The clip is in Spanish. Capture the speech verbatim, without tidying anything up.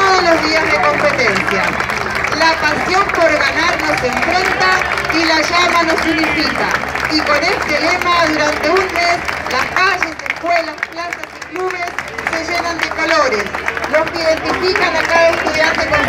todos los días de competencia. La pasión por ganar nos enfrenta y la llama nos unifica. Y con este lema, durante un mes, las calles, escuelas, plazas y clubes se llenan de colores, los que identifican a cada estudiante con